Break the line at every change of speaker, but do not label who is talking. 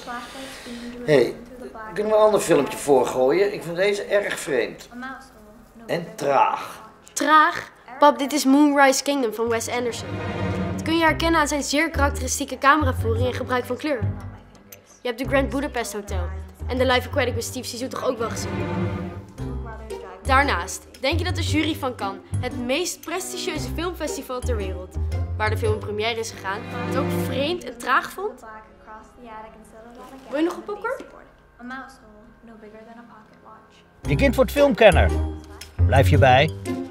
Hé, kunnen we een ander filmpje voorgooien? Ik vind deze erg vreemd. En traag.
Traag? Pap, dit is Moonrise Kingdom van Wes Anderson. Dat kun je herkennen aan zijn zeer karakteristieke cameravoering en gebruik van kleur. Je hebt de Grand Budapest Hotel en de Life Aquatic met Steve Zissou toch ook wel gezien? Daarnaast, denk je dat de jury van Cannes, het meest prestigieuze filmfestival ter wereld, waar de film in première is gegaan, het ook vreemd en traag vond? Wil je nog een popcorn?
Je kind wordt filmkenner. Blijf je bij.